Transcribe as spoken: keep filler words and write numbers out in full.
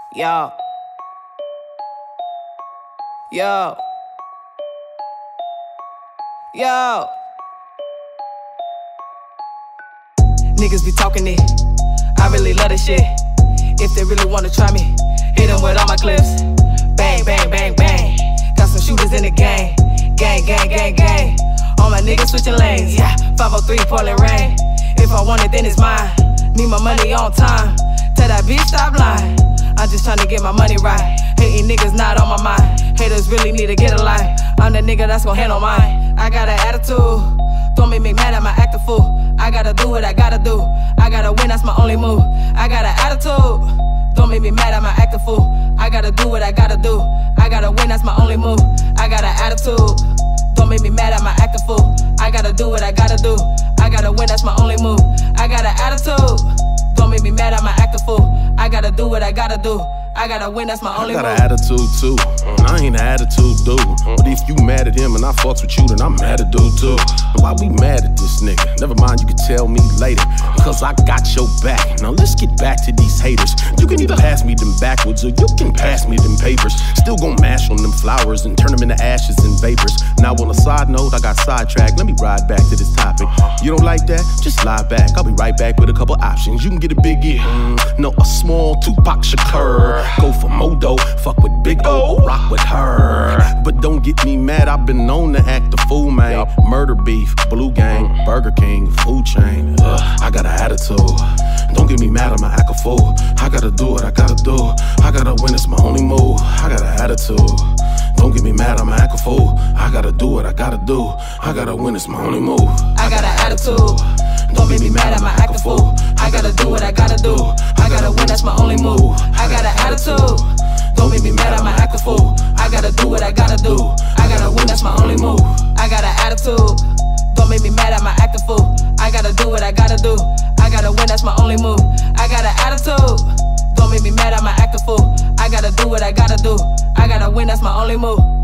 Yo. Yo. Yo. Niggas be talking it. I really love this shit. If they really wanna try me, hit them with all my clips. Bang, bang, bang, bang. Got some shooters in the gang. Gang, gang, gang, gang. All my niggas switching lanes. Yeah, five oh three pouring rain. If I want it, then it's mine. Need my money on time. Tell that bitch stop lying. I'm just trying to get my money right. Hating niggas not on my mind. Haters really need to get a line. I'm the nigga that's gon' handle mine. I got an attitude. Don't make me mad at my acting fool. I gotta do what I gotta do. I gotta win, that's my only move. I got an attitude. Don't make me mad at my acting fool. I gotta do what I gotta do. I gotta win, that's my only move. I got an attitude. Don't make me mad at my acting fool. I gotta do what I gotta do. I gotta win, that's my only move. I got an attitude. Don't make me mad at my acting fool. I gotta do what I gotta do. I gotta win, that's my only move. I got an attitude too, and I ain't an attitude dude. But if you mad at him and I fucks with you, then I'm mad at dude too. And why we mad at this nigga? Never mind, you can tell me later, cause I got your back. Now let's get back to these haters. You can either pass me them backwards or you can pass me them papers. Still gon' mash on them flowers and turn them into ashes and vapors. Now on a side note, I got sidetracked. Let me ride back to this topic. You don't like that? Just lie back. I'll be right back with a couple options. You can get a big ear, mm, no, a small Tupac Shakur. Go for Modo, fuck with Big O, or rock with her. But don't get me mad, I've been known to act the fool, man. Murder beef, Blue Gang, Burger King, food chain. Ugh, I got an attitude. Don't get me mad, I'ma act a fool. I gotta do what I gotta do. I gotta win, it's my only move. I got an attitude. Don't get me mad, I'ma act a fool. I gotta do what I gotta do. I gotta win, it's my only move. I got an attitude. Don't make me mad, I'ma act a fool. I gotta do what I gotta do. I gotta win, that's my only move. I got an attitude. Don't make me mad, I'ma act a fool. I gotta do what I gotta do. I gotta win, that's my only move. I got an attitude. Don't make me mad, I'ma act a fool. I gotta do what I gotta do. I gotta win, that's my only move. I got an attitude. Don't make me mad, I'ma act a fool. I gotta do what I gotta do. I gotta win, that's my only move.